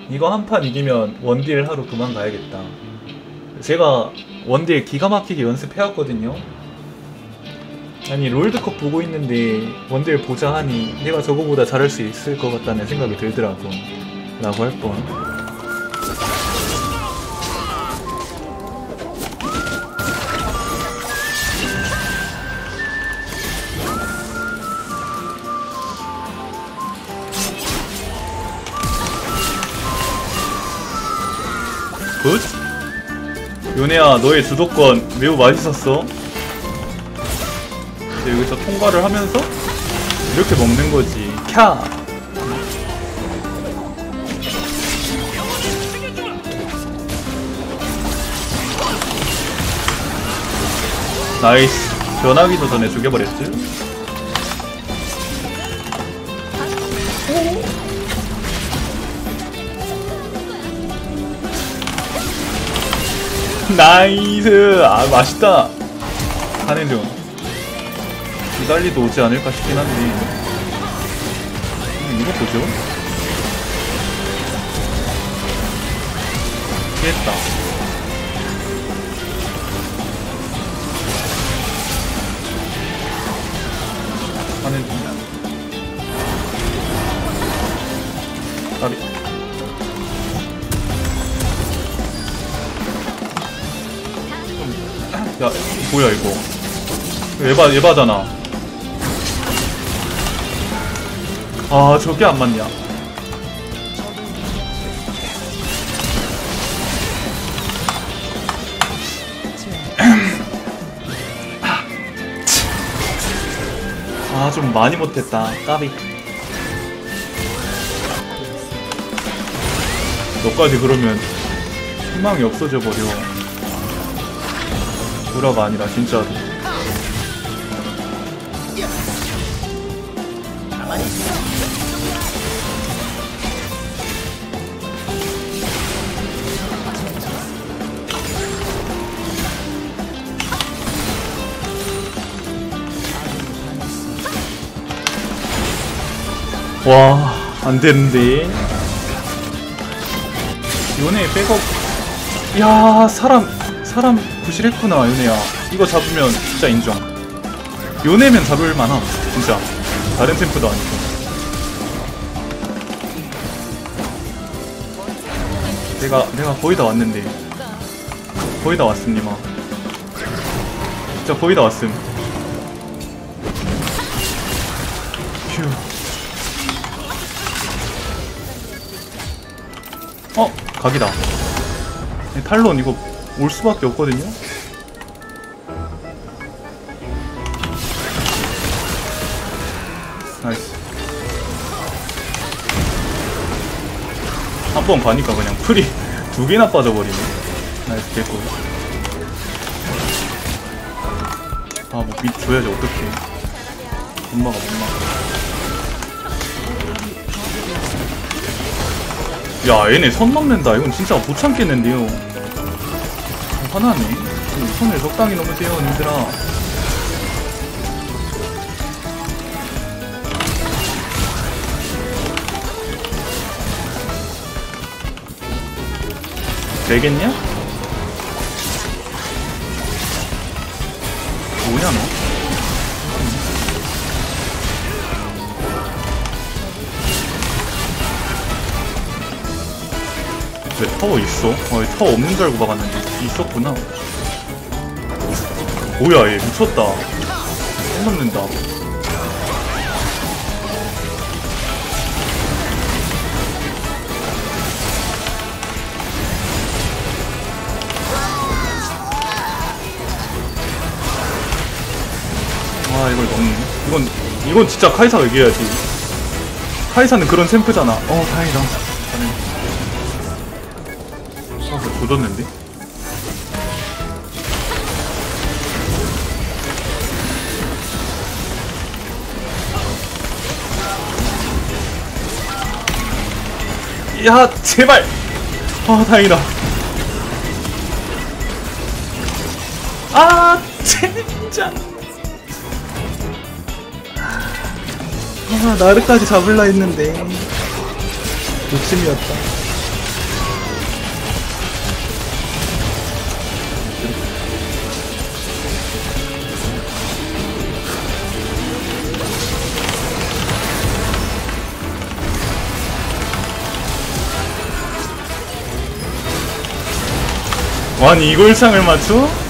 이거 한 판 이기면 원딜 하러 그만 가야겠다. 제가 원딜 기가 막히게 연습해왔거든요. 아니 롤드컵 보고 있는데 원딜 보자 하니 내가 저거보다 잘할 수 있을 것 같다는 생각이 들더라고. 라고 할 뻔. 굿? 요네야, 너의 주도권 매우 맛있었어. 이제 여기서 통과를 하면서 이렇게 먹는 거지. 캬! 나이스. 변하기도 전에 죽여버렸지? 나이스! 아, 맛있다! 가는 중. 기달리도 오지 않을까 싶긴 한데. 이거 보죠? 피했다. 가는 중. 까비. 야, 뭐야 이거. 에바잖아. 아, 저게 안 맞냐. 아, 좀 많이 못했다. 까비. 너까지 그러면 희망이 없어져 버려. 구라가 아니라 진짜로. 와, 안되는데. 요네 백업. 야, 사람 부실했구나. 요네야, 이거 잡으면 진짜 인정. 요네면 잡을만함 진짜. 다른 템프도 아니고. 내가 거의 다 왔는데. 거의 다 왔음니마. 진짜 거의 다 왔음. 휴. 각이다. 탈론 이거 올 수밖에 없거든요? 나이스. 한 번 가니까 그냥 풀이 두 개나 빠져버리네. 나이스, 개꿀. 아, 뭐 밑 줘야지, 어떡해. 못 막아. 야, 얘네 선 넘는다. 이건 진짜 못 참겠는데요. 화나네. 손을 적당히 넘으세요, 님들아. 되겠냐? 뭐냐 너? 왜 타워 있어? 타워 없는 줄 알고 막았는데 있었구나. 뭐야, 얘 미쳤다. 선 넘는다. 아, 이걸 먹네. 이건 진짜 카이사가 이겨야지. 카이사는 그런 챔프잖아. 다행이다. 조졌는데? 야, 제발! 아, 다행이다. 아, 진짜. 아, 나르까지 잡을라 했는데 욕심이었다. 아니 이걸 창을 맞춰?